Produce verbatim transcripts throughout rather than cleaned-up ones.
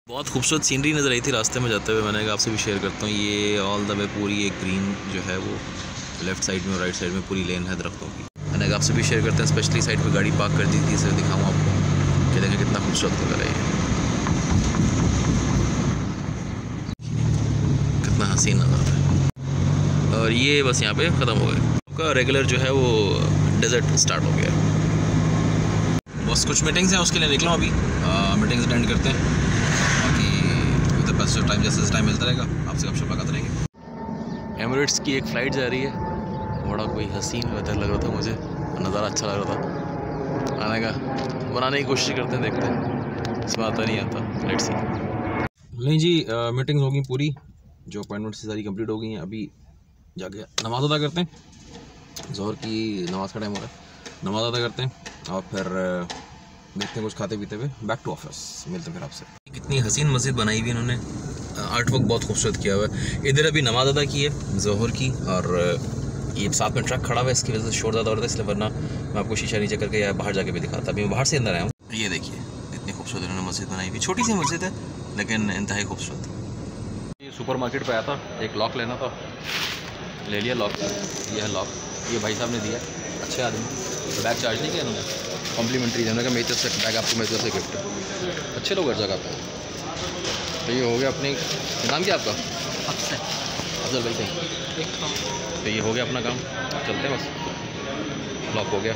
बहुत खूबसूरत सीनरी नज़र आई थी रास्ते में जाते हुए, मैंने कहा आपसे भी शेयर करता हूँ। ये ऑल द वे पूरी एक ग्रीन जो है वो लेफ़्ट साइड में और राइट साइड में पूरी लेन है दरख्तों की। मैंने कहा आपसे भी शेयर करते हैं। स्पेशली साइड पे गाड़ी पार्क कर दी थी, इसे दिखाऊँ आपको कि देखें कितना खूबसूरत लग रहा है, कितना हसीन नज़र है। और ये बस यहाँ पे ख़त्म हो गया, आपका रेगुलर जो है वो डेजर्ट स्टार्ट हो गया। बस कुछ मीटिंग्स हैं उसके लिए निकला अभी, मीटिंग्स अटेंड करते हैं। बाकी बस जो टाइम जैसे टाइम मिलता रहेगा आपसे गपशप लगाते रहेंगे। एमिरेट्स की एक फ़्लाइट जा रही है, बड़ा कोई हसीन वेदर लग रहा था मुझे, नज़ारा अच्छा लग रहा था। आने का बनाने की कोशिश करते हैं, देखते हैं, इसमें आता नहीं आता। Let's see. नहीं जी, मीटिंग्स होगी पूरी, जो अपॉइंटमेंट्स सारी कंप्लीट हो गई हैं। अभी जाके नमाज़ अदा करते हैं, ज़ोहर की नमाज़ का टाइम हो रहा है, नमाज़ अदा करते हैं और फिर देखते हैं कुछ खाते पीते हुए बैक टू ऑफिस। मिलते हैं फिर आपसे। कितनी हसीन मस्जिद बनाई हुई इन्होंने, आर्ट वर्क बहुत खूबसूरत किया हुआ है। इधर अभी नमाज़ अदा की है ज़ोहर की, और ये साथ में ट्रक खड़ा हुआ है, इसकी वजह से शोर ज़्यादा हो रहा था, इसलिए वरना मैं आपको शीशा नीचे करके या बाहर जाके भी दिखाता। अभी मैं बाहर से अंदर आया हूँ। ये देखिए कितनी खूबसूरत इन्होंने मस्जिद बनाई हुई, छोटी सी मस्जिद है लेकिन इंतहाई खूबसूरत। ये सुपर मार्केट पर आया था, एक लॉक लेना था, ले लिया लॉक। ये है लॉक, ये भाई साहब ने दिया, अच्छे आदमी। बैग चार्ज नहीं किया इन्होंने, कॉम्प्लीमेंट्री है। उन्होंने कहा मेरी तरफ से बैग आपको मेरी तरफ से गिफ्ट। अच्छे लोग हर जगह पे। तो ये हो गया अपनी, नाम क्या आपका? अफजल भाई सही। तो ये हो गया अपना काम, चलते हैं बस। लॉक हो गया,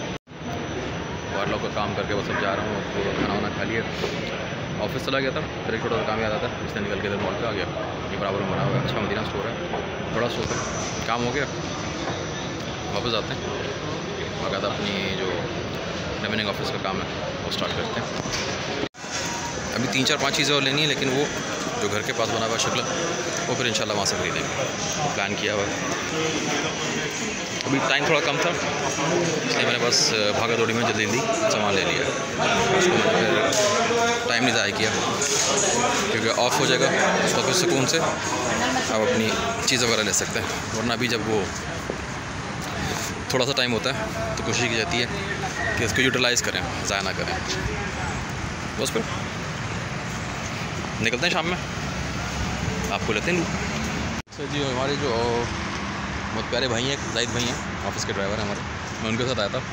और लॉक का काम करके बस अब जा रहा हूँ। तो खाना वाना खा लिया, ऑफिस चला गया था, फिर एक छोटा सा काम याद आता है, इससे निकल के इधर मॉल पे आ गया। ये बराबर में बना हुआ है, अच्छा मदीना स्टोर है, बड़ा स्टोर है। काम हो गया, वापस आते हैं, बाकायदा अपनी जो रिमेनिंग ऑफिस का काम है वो स्टार्ट करते हैं। अभी तीन चार पांच चीज़ें और लेनी है, लेकिन वो जो घर के पास बना हुआ है शक्ल, वो फिर इंशाल्लाह वहाँ से खरीदेंगे, प्लान किया हुआ है। अभी टाइम थोड़ा कम था, इसलिए मैंने बस भागा दौड़ी में जल्दी जल्दी सामान ले लिया, उसको मैंने फिर टाइम नहीं ज़ाया किया, क्योंकि ऑफ हो जाएगा उसको फिर सुकून से आप अपनी चीज़ें वगैरह ले सकते हैं। वरना अभी जब वो थोड़ा सा टाइम होता है तो कोशिश की जाती है कि इसको यूटिलाइज़ करें, ज़ाया ना करें। बस फिर निकलते हैं शाम में, आपको लेते हैं। सर जी, हमारे जो बहुत प्यारे भाई हैं, जाहिद भाई हैं, ऑफिस के ड्राइवर हैं हमारे, मैं उनके साथ आया था।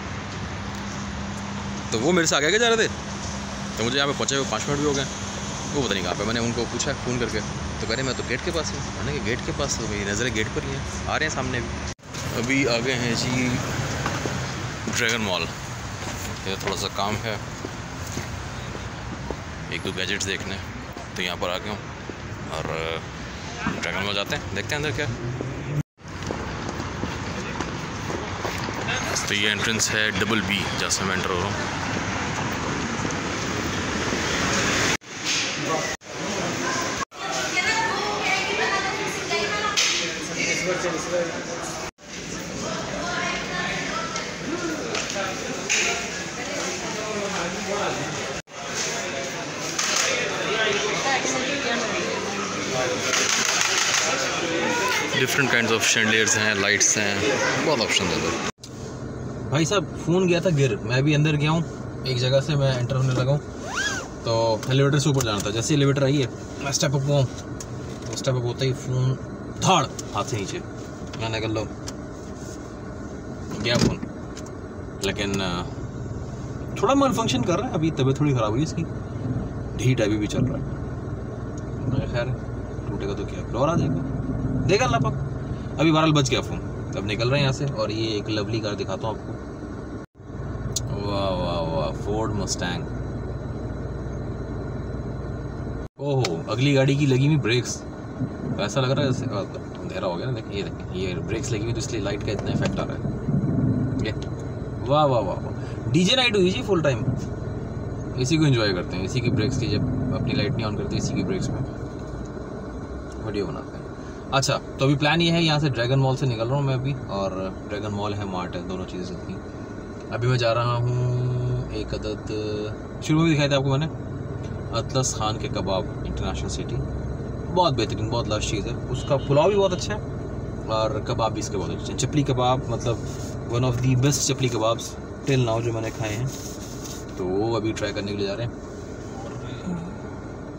तो वो मेरे से आगे आगे जा रहे थे, तो मुझे यहाँ पे पहुँचे हुए पाँच मिनट भी हो गए। वो पता नहीं कहाँ पे, मैंने उनको पूछा फ़ोन करके, तो कह रहे मैं तो गेट के पास हूँ। मैंने कहा गेट के पास, तो मेरी नज़रें गेट पर ही हैं, आ रहे हैं सामने भी। अभी आ गए हैं जी ड्रैगन मॉल। ये थोड़ा सा काम है, एक दो गैजेट्स देखने, तो यहाँ पर आ गया हूँ और ड्रैगन मॉल जाते हैं, देखते हैं अंदर क्या। तो ये एंट्रेंस है डबल बी, जहाँ से मैं एंटर हो रहा हूँ। डिफरेंट काइंड्स ऑफ शैंडलियर्स हैं, लाइट्स हैं, बहुत ऑप्शन है इधर। भाई साहब फ़ोन गया था गिर, मैं भी अंदर गया हूँ, एक जगह से मैं एंटर होने लगा हूँ, तो एलिवेटर से ऊपर जाना था। जैसे एलिवेटर आई है, मैं स्टेप अप हुआ, तो स्टेप अप होता ही फ़ोन धाड़ हाथ से नीचे, मैंने कर लो गया फ़ोन। लेकिन थोड़ा मन फंक्शन कर रहा है, अभी तबीयत थोड़ी ख़राब हुई इसकी, ढीठ अभी भी चल रहा है। खैर टूटेगा तो क्या, और आ जाएगा, देगा ना पक। अभी बहरहाल बच गया फ़ोन, अब निकल रहे हैं यहाँ से। और ये एक लवली कार दिखाता हूँ आपको, वाह वाह वाह, फोर्ड मस्टैंग। ओहो, अगली गाड़ी की लगी हुई ब्रेक्स, ऐसा लग रहा है जैसे अंधेरा हो गया ना। देखिए, ये देखिए, ये ब्रेक्स लगी हुई, तो इसलिए लाइट का इतना इफेक्ट आ रहा है। ये वाह वाह वाह वाह, डीजे नाइट हुई जी फुल टाइम। इसी को एंजॉय करते हैं, इसी की ब्रेक्स की, जब अपनी लाइट नहीं ऑन करते, इसी की ब्रेक्स में वीडियो बनाते हैं। अच्छा, तो अभी प्लान ये है, यहाँ से ड्रैगन मॉल से निकल रहा हूँ मैं अभी, और ड्रैगन मॉल है, मार्ट है, दोनों चीज़ें चलती हैं। अभी मैं जा रहा हूँ एक अदद, शुरू में दिखाया था आपको मैंने, अतलस खान के कबाब इंटरनेशनल सिटी, बहुत बेहतरीन, बहुत लश चीज़ है। उसका पुलाव भी बहुत अच्छा है और कबाब भी इसके बहुत अच्छे हैं। चपली कबाब मतलब one of the best chapli kebabs till now जो मैंने खाए हैं, तो वो अभी ट्राई करने के लिए जा रहे हैं।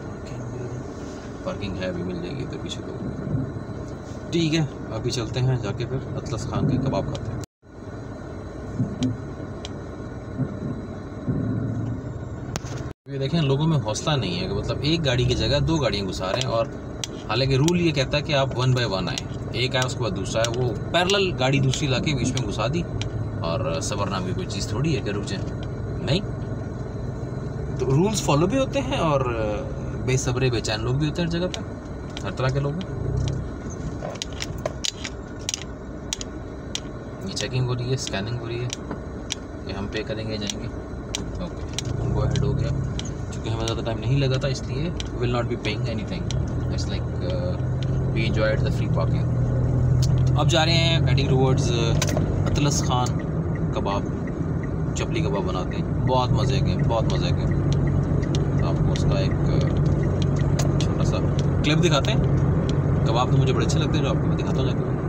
पार्किंग है अभी मिल जाएगी इधर पीछे तो। ठीक है, अभी चलते हैं जाके फिर अतलस खान के कबाब खाते हैं। ये देखें लोगों में हौसला नहीं है कि मतलब एक गाड़ी की जगह दो गाड़ियाँ घुसा रहे हैं, और हालांकि रूल ये कहता है कि आप वन बाय वन आए, एक आए उसके बाद दूसरा है, वो पैरेलल गाड़ी दूसरी लाके बीच में घुसा दी। और सबर नाम की कोई चीज़ थोड़ी है कि रुक जाए, नहीं। तो रूल्स फॉलो भी होते हैं और बेसब्रे बेचैन लोग भी होते हैं हर जगह पे, हर तरह के लोग हैं। ये चेकिंग हो रही है, स्कैनिंग हो रही है कि हम पे करेंगे जाएंगे। ओके, वो हेड हो गया। क्योंकि हमें ज़्यादा टाइम नहीं लगा था इसलिए will not be paying anything, it's like we enjoyed the free parking. अब जा रहे हैं heading towards Atlas Khan kebab, chapli kebab बनाते हैं, बहुत मज़े के, बहुत मज़े के। आपको उसका एक छोटा सा क्लिप दिखाते हैं। कबाब तो मुझे बड़े अच्छे लगते हैं, जो आपको मैं दिखाता हूँ जाके।